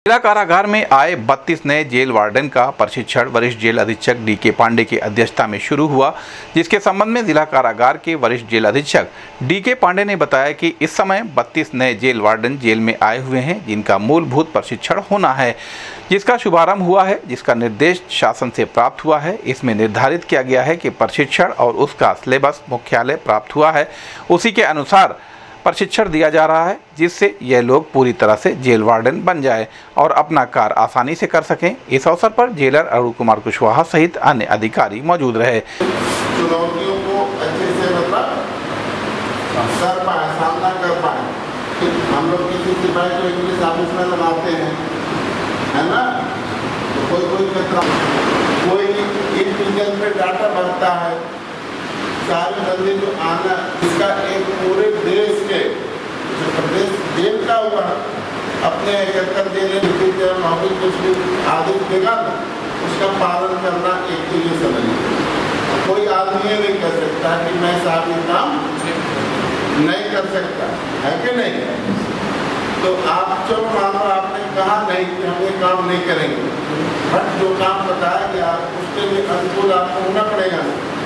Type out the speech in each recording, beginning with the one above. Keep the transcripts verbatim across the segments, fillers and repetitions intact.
जिला कारागार में आए बत्तीस नए जेल वार्डन का प्रशिक्षण वरिष्ठ जेल अधीक्षक डी के पांडे की अध्यक्षता में शुरू हुआ, जिसके संबंध में जिला कारागार के वरिष्ठ जेल अधीक्षक डी के पांडे ने बताया कि इस समय बत्तीस नए जेल वार्डन जेल में आए हुए हैं, जिनका मूलभूत प्रशिक्षण होना है, जिसका शुभारंभ हुआ है, जिसका निर्देश शासन से प्राप्त हुआ है। इसमें निर्धारित किया गया है कि प्रशिक्षण और उसका सिलेबस मुख्यालय प्राप्त हुआ है, उसी के अनुसार प्रशिक्षण दिया जा रहा है, जिससे यह लोग पूरी तरह से जेल वार्डन बन जाए और अपना कार्य आसानी से कर सकें। इस अवसर पर जेलर अरुण कुमार कुशवाहा सहित अन्य अधिकारी मौजूद रहे। चुनौतियों को अच्छे से मतलब कर पाए, सामना कर पाए। हम लोग किसी सिपाही को इंग्लिश ऑफिस में लगाते हैं, है ना, तो कोई कोई खतरा, कोई इंडिविजुअल पे डाटा भरता है, सारी बंदी जो आना, इसका एक पूरे देश के प्रदेश जेल का हुआ अपने इकहत्तर जेल ऑफिस कुछ भी आदेश देगा ना, उसका पालन करना एक के लिए समझिए। कोई आदमी ये नहीं कर सकता कि मैं साहब ये काम नहीं कर सकता, है कि नहीं? तो आप चलो मानो आपने कहा नहीं कि हम ये काम नहीं करेंगे, बट जो काम बताया गया उसके लिए अनुकूल आपको होना पड़ेगा।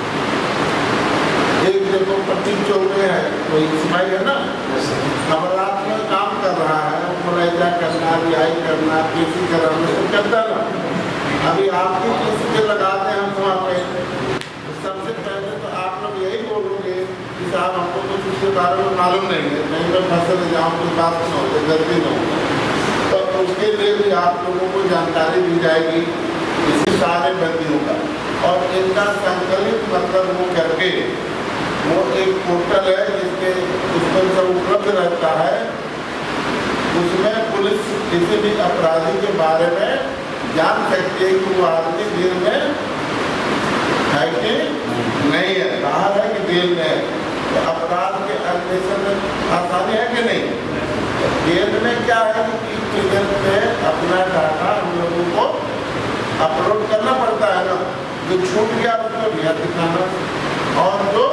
एक देखो पच्चीस चौबे है, कोई सिपाही है ना, अब रात में काम कर रहा है, मुलायजा करना, रिहाई करना, केसी कराना, सब करता ना। अभी आपकी केसी पे लगाते हैं हम वहाँ पे, सबसे पहले तो आप लोग यही बोलोगे कि साहब हमको कुछ उसके बारे में मालूम नहीं है, नहीं मैं फंसल जाऊँ, कोई बात न हो, गलती न हो, तो उसके लिए भी आप लोगों को जानकारी दी जाएगी इसी सारे बंदियों का। और इनका संकलित मतलब वो करके वो एक पोर्टल है जिसके उस पर सब उपलब्ध रहता है, उसमें पुलिस किसी भी अपराधी के बारे में जान सकती है कि वो आदमी जेल में है कि नहीं है, बाहर है कि जेल में है। तो अपराध के अन्वेषण में आसानी है कि नहीं? जेल में क्या है कि प्रिजन पे अपना डाटा हम लोगों को अपलोड करना पड़ता है ना, जो छूट गया उसको भैया दिखाना, और जो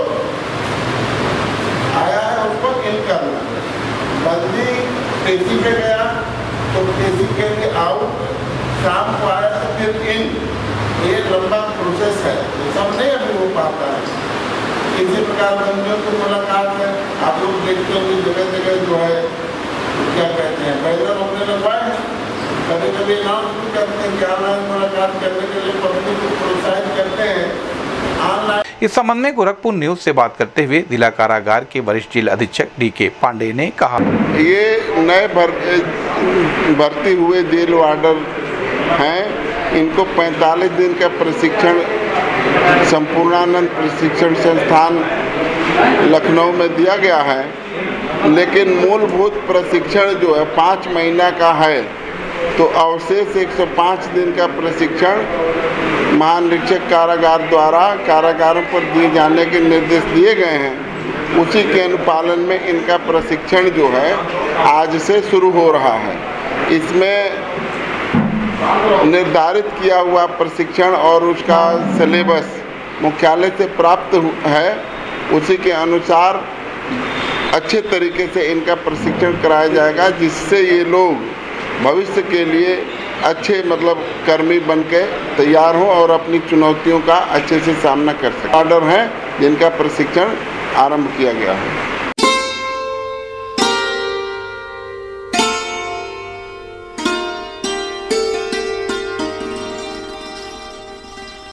आया है उसको इन करना। बंदी टेसी पे गया तो टेसी के लिए आउट, शाम को आया तो फिर इन, ये लंबा प्रोसेस है, सब नहीं अभी हो पाता है। इसी प्रकार बंदियों की मुलाकात है, आप लोग देखते होंगे जगह जगह जो है क्या कहते हैं, बैनर होने लगवाए हैं, कभी कभी अनाउंस भी करते हैं कि ऑनलाइन मुलाकात करने के लिए पब्लिक को प्रोत्साहित करते हैं ऑनलाइन। इस संबंध में गोरखपुर न्यूज से बात करते हुए जिला कारागार के वरिष्ठ जेल अधीक्षक डी के पांडे ने कहा, ये नए भर, भर्ती हुए जेल वार्डन हैं, इनको पैंतालीस दिन का प्रशिक्षण संपूर्णानंद प्रशिक्षण संस्थान लखनऊ में दिया गया है, लेकिन मूलभूत प्रशिक्षण जो है पाँच महीना का है, तो अवशेष एक सौ पाँच दिन का प्रशिक्षण महानिरीक्षक कारागार द्वारा कारागारों पर दिए जाने के निर्देश दिए गए हैं। उसी के अनुपालन में इनका प्रशिक्षण जो है आज से शुरू हो रहा है। इसमें निर्धारित किया हुआ प्रशिक्षण और उसका सिलेबस मुख्यालय से प्राप्त है, उसी के अनुसार अच्छे तरीके से इनका प्रशिक्षण कराया जाएगा, जिससे ये लोग भविष्य के लिए अच्छे मतलब कर्मी बन के तैयार हों और अपनी चुनौतियों का अच्छे से सामना कर सकें। ऑर्डर हैं जिनका प्रशिक्षण आरंभ किया गया है।